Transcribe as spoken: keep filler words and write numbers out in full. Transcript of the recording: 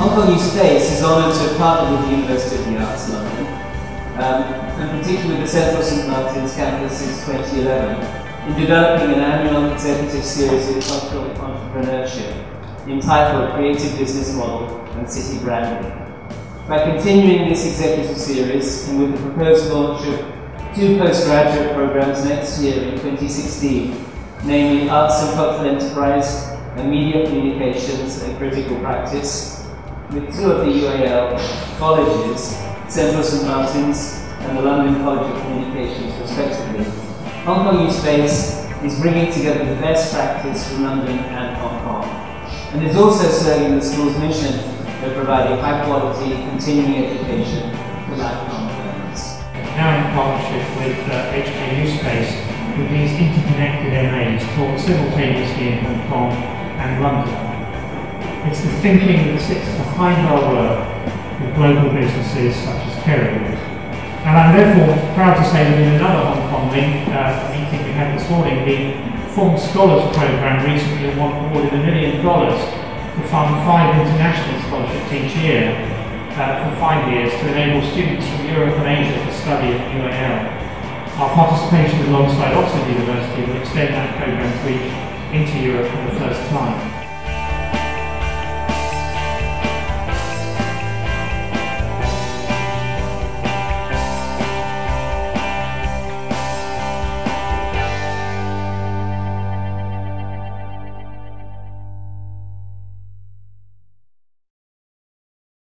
Hong Kong U Space is honoured to have partnered with the University of the Arts, London, um, and particularly the Central Saint Martin's campus since twenty eleven, in developing an annual executive series of cultural entrepreneurship entitled Creative Business Model and City Branding. By continuing this executive series, and with the proposed launch of two postgraduate programs next year in twenty sixteen, namely Arts and Cultural Enterprise and Media Communications and Critical Practice, with two of the U A L colleges, Central Saint Martin's and the London College of Communications respectively, Hong Kong U Space is bringing together the best practice from London and Hong Kong, and is also serving the school's mission of providing high-quality continuing education for lifelong learners. Now in partnership with uh, H K U Space, with these interconnected M As taught simultaneously in Hong Kong and London. It's the thinking that sits behind our work with global businesses such as Carrington. And I'm therefore proud to say that in another Hong Kong link, uh, meeting we had this morning, the Former Scholars Programme recently awarded a million dollars to fund five international scholarships each year uh, for five years to enable students from Europe and Asia to study at U A L. Our participation alongside Oxford University will extend that programme's reach into Europe for the first time.